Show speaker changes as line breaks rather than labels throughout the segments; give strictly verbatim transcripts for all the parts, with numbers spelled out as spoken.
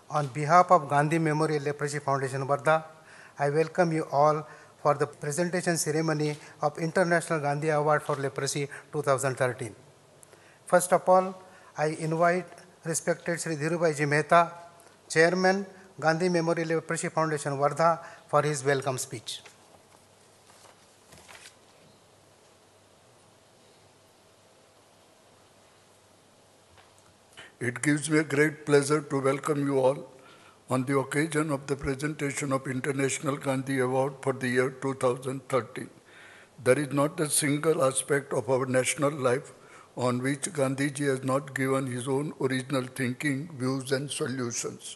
On behalf of Gandhi Memorial Leprosy Foundation, Wardha, I welcome you all for the presentation ceremony of International Gandhi Award for Leprosy twenty thirteen. First of all, I invite respected Sri Dhirubhai Mehta, Chairman, Gandhi Memorial Leprosy Foundation, Wardha, for his welcome speech.
It gives me a great pleasure to welcome you all on the occasion of the presentation of International Gandhi Award for the year two thousand thirteen. There is not a single aspect of our national life on which Gandhiji has not given his own original thinking, views and solutions.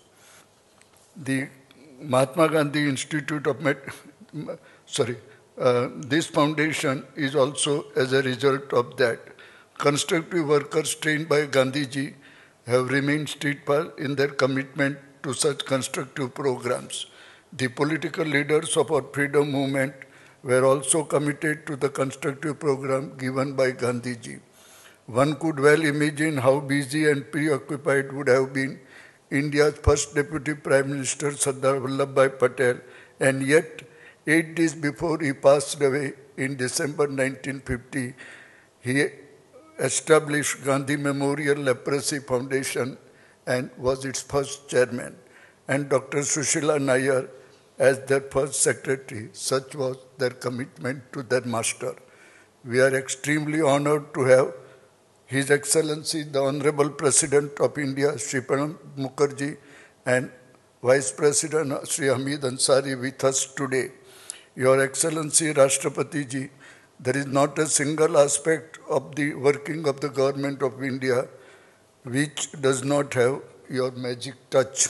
The Mahatma Gandhi Institute of Med sorry, uh, this foundation is also as a result of that. Constructive workers trained by Gandhiji have remained steadfast in their commitment to such constructive programs. The political leaders of our freedom movement were also committed to the constructive program given by Gandhiji. One could well imagine how busy and preoccupied would have been India's first Deputy Prime Minister Sardar Vallabhbhai Patel, and yet eight days before he passed away in December nineteen fifty, he established Gandhi Memorial Leprosy Foundation and was its first chairman, and Doctor Sushila Nair as their first secretary. Such was their commitment to their master. We are extremely honored to have His Excellency the Honorable President of India, Shri Pranab Mukherjee, and Vice President Shri Hamid Ansari with us today. Your Excellency Rashtrapati Ji, there is not a single aspect of the working of the Government of India which does not have your magic touch.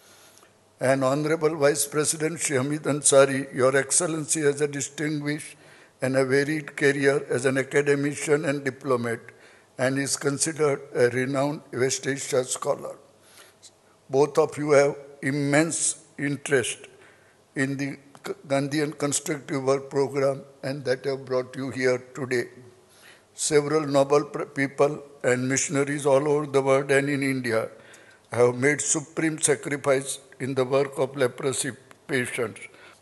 And Honorable Vice President Shri Hamid Ansari, Your Excellency has a distinguished and a varied career as an academician and diplomat, and is considered a renowned West Asia scholar. Both of you have immense interest in the Gandhian Constructive Work Program, and that have brought you here today. Several noble people and missionaries all over the world and in India have made supreme sacrifice in the work of leprosy patients.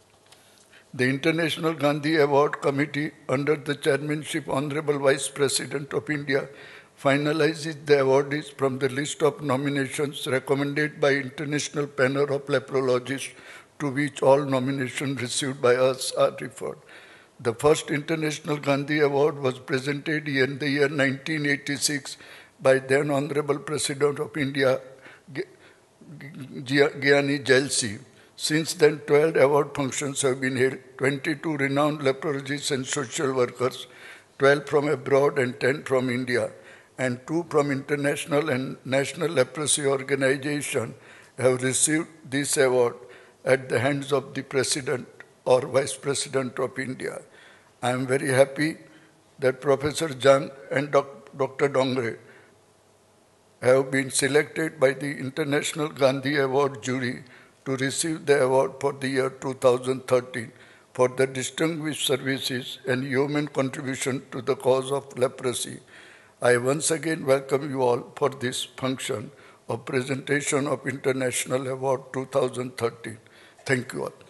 The International Gandhi Award Committee, under the chairmanship of Honorable Vice President of India, finalizes the awardees from the list of nominations recommended by International Panel of Leprologists, to which all nominations received by us are referred. The first International Gandhi Award was presented in the year nineteen eighty-six by then Honorable President of India, Gyani Jail Singh. Since then, twelve award functions have been held, twenty-two renowned leprologists and social workers, twelve from abroad and ten from India, and two from international and national leprosy organizations have received this award at the hands of the President or Vice President of India. I am very happy that Professor Jung and Doctor Dongre have been selected by the International Gandhi Award jury to receive the award for the year two thousand thirteen for their distinguished services and human contribution to the cause of leprosy. I once again welcome you all for this function of presentation of International Award two thousand thirteen. Thank you all.